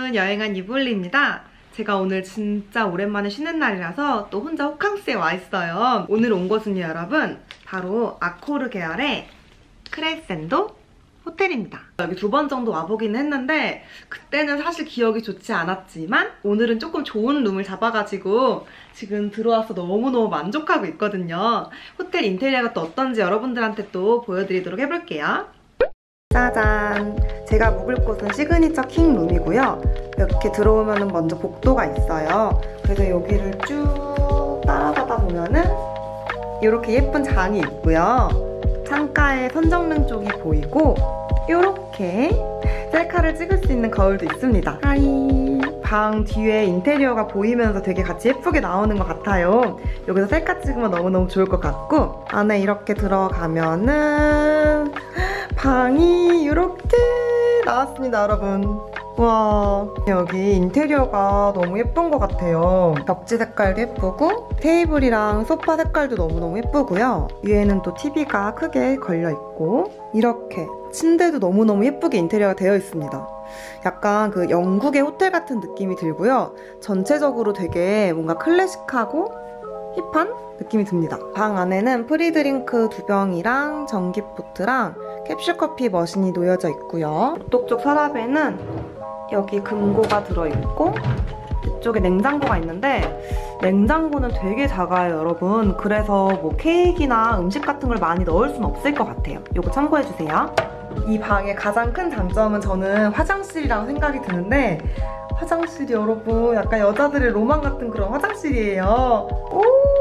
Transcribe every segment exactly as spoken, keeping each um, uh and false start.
여러분, 여행한 유볼리입니다. 제가 오늘 진짜 오랜만에 쉬는 날이라서 또 혼자 호캉스에 와 있어요. 오늘 온 곳은요, 여러분, 바로 아코르 계열의 크레센도 호텔입니다. 여기 두 번 정도 와보기는 했는데 그때는 사실 기억이 좋지 않았지만 오늘은 조금 좋은 룸을 잡아가지고 지금 들어와서 너무너무 만족하고 있거든요. 호텔 인테리어가 또 어떤지 여러분들한테 또 보여드리도록 해볼게요. 짜잔! 제가 묵을 곳은 시그니처 킹룸이고요. 이렇게 들어오면 먼저 복도가 있어요. 그래서 여기를 쭉 따라가다 보면은 이렇게 예쁜 장이 있고요. 창가에 선정릉 쪽이 보이고 이렇게 셀카를 찍을 수 있는 거울도 있습니다. 하이! 방 뒤에 인테리어가 보이면서 되게 같이 예쁘게 나오는 것 같아요. 여기서 셀카 찍으면 너무너무 좋을 것 같고, 안에 이렇게 들어가면은 방이 이렇게 나왔습니다, 여러분. 와, 여기 인테리어가 너무 예쁜 것 같아요. 벽지 색깔도 예쁘고 테이블이랑 소파 색깔도 너무너무 예쁘고요. 위에는 또 티비가 크게 걸려있고 이렇게 침대도 너무너무 예쁘게 인테리어가 되어 있습니다. 약간 그 영국의 호텔 같은 느낌이 들고요. 전체적으로 되게 뭔가 클래식하고 힙한 느낌이 듭니다. 방 안에는 프리드링크 두 병이랑 전기포트랑 캡슐커피 머신이 놓여져 있고요. 복도 쪽 서랍에는 여기 금고가 들어있고 이쪽에 냉장고가 있는데 냉장고는 되게 작아요, 여러분. 그래서 뭐 케이크나 음식 같은 걸 많이 넣을 수는 없을 것 같아요. 이거 참고해주세요. 이 방의 가장 큰 장점은 저는 화장실이라고 생각이 드는데, 화장실이 여러분 약간 여자들의 로망 같은 그런 화장실이에요. 오!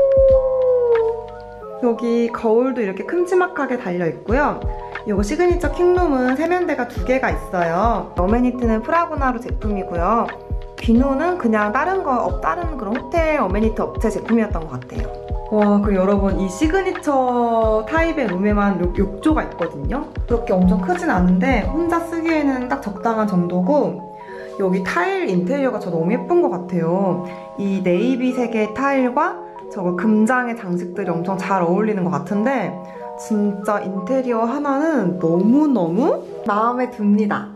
여기 거울도 이렇게 큼지막하게 달려있고요. 이거 시그니처 킹룸은 세면대가 두 개가 있어요. 어메니티는 프라고나루 제품이고요. 비누는 그냥 다른 거, 다른 그런 호텔 어메니티 업체 제품이었던 것 같아요. 와, 그리고 여러분 이 시그니처 타입의 룸에만 욕, 욕조가 있거든요. 그렇게 엄청 크진 않은데 혼자 쓰기에는 딱 적당한 정도고, 여기 타일 인테리어가 저 너무 예쁜 것 같아요. 이 네이비색의 타일과 저거 금장의 장식들이 엄청 잘 어울리는 것 같은데 진짜 인테리어 하나는 너무너무 마음에 듭니다.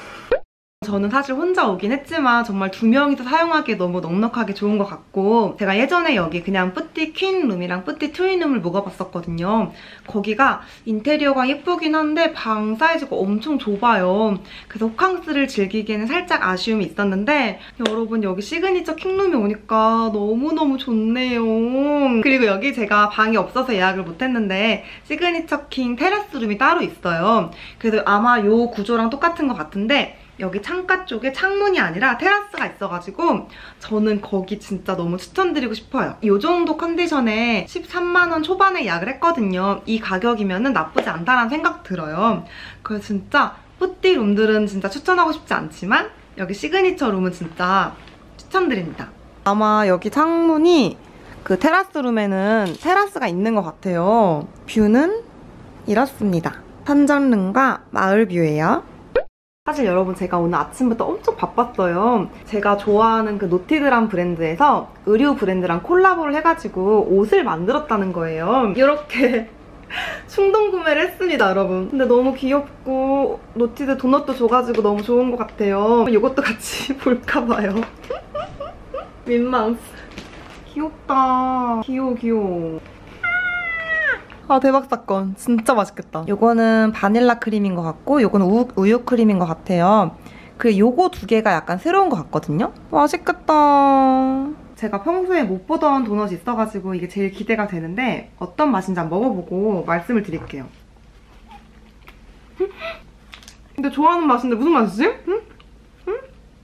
저는 사실 혼자 오긴 했지만 정말 두 명이서 사용하기에 너무 넉넉하게 좋은 것 같고, 제가 예전에 여기 그냥 뿌띠 퀸룸이랑 뿌띠 트윈룸을 묵어봤었거든요. 거기가 인테리어가 예쁘긴 한데 방 사이즈가 엄청 좁아요. 그래서 호캉스를 즐기기에는 살짝 아쉬움이 있었는데 여러분 여기 시그니처 킹룸에 오니까 너무너무 좋네요. 그리고 여기 제가 방이 없어서 예약을 못했는데 시그니처 킹 테라스룸이 따로 있어요. 그래서 아마 이 구조랑 똑같은 것 같은데 여기 창가 쪽에 창문이 아니라 테라스가 있어가지고 저는 거기 진짜 너무 추천드리고 싶어요. 이 정도 컨디션에 십삼만 원 초반에 예약을 했거든요. 이 가격이면 나쁘지 않다는 생각 들어요. 그래서 진짜 뿌띠 룸들은 진짜 추천하고 싶지 않지만 여기 시그니처 룸은 진짜 추천드립니다. 아마 여기 창문이 그 테라스 룸에는 테라스가 있는 것 같아요. 뷰는 이렇습니다. 산전릉과 마을 뷰예요. 사실 여러분 제가 오늘 아침부터 엄청 바빴어요. 제가 좋아하는 그 노티드람 브랜드에서 의류 브랜드랑 콜라보를 해가지고 옷을 만들었다는 거예요. 이렇게 충동 구매를 했습니다, 여러분. 근데 너무 귀엽고 노티드 도넛도 줘가지고 너무 좋은 것 같아요. 이것도 같이 볼까봐요. 민망. 귀엽다. 귀여워, 귀여워. 아, 대박 사건. 진짜 맛있겠다. 요거는 바닐라 크림인 것 같고 요거는 우유, 우유 크림인 것 같아요. 그리고 요거 두 개가 약간 새로운 것 같거든요? 맛있겠다. 제가 평소에 못 보던 도넛이 있어가지고 이게 제일 기대가 되는데 어떤 맛인지 한번 먹어보고 말씀을 드릴게요. 근데 좋아하는 맛인데 무슨 맛이지? 응? 응?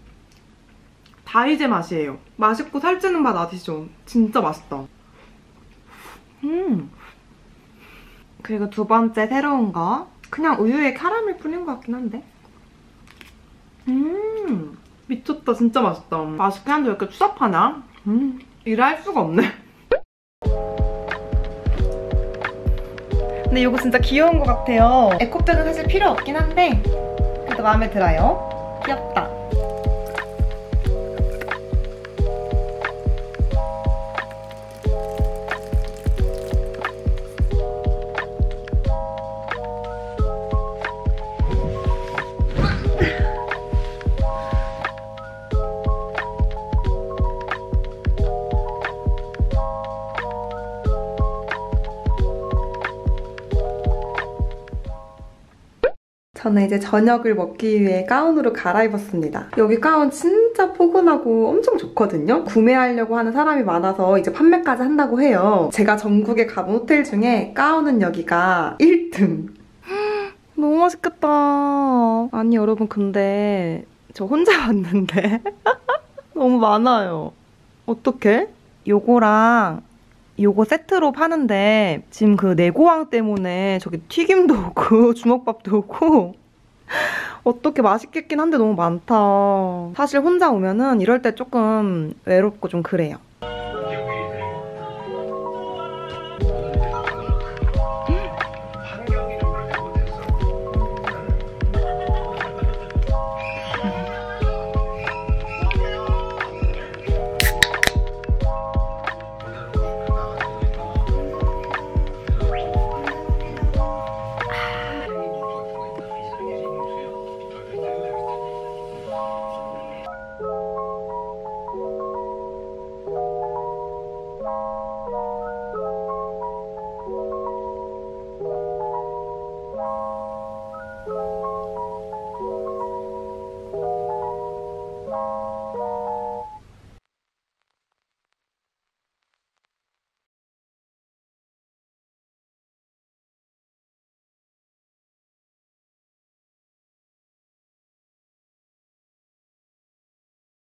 다이제 맛이에요. 맛있고 살찌는 맛 아시죠? 진짜 맛있다. 음. 그리고 두 번째 새로운 거, 그냥 우유에 카라멜 뿌린 것 같긴 한데 음 미쳤다. 진짜 맛있다. 맛있긴 한데 왜 이렇게 추잡하냐? 음 일할 수가 없네. 근데 이거 진짜 귀여운 것 같아요. 에코백은 사실 필요 없긴 한데 그래도 마음에 들어요. 귀엽다. 저는 이제 저녁을 먹기 위해 가운으로 갈아입었습니다. 여기 가운 진짜 포근하고 엄청 좋거든요. 구매하려고 하는 사람이 많아서 이제 판매까지 한다고 해요. 제가 전국에 가본 호텔 중에 가운은 여기가 일 등. 너무 맛있겠다. 아니 여러분 근데 저 혼자 왔는데 너무 많아요. 어떡해? 요거랑 요거 세트로 파는데 지금 그 내고왕 때문에 저기 튀김도 오고 주먹밥도 오고 어떻게 맛있겠긴 한데 너무 많다. 사실 혼자 오면은 이럴 때 조금 외롭고 좀 그래요.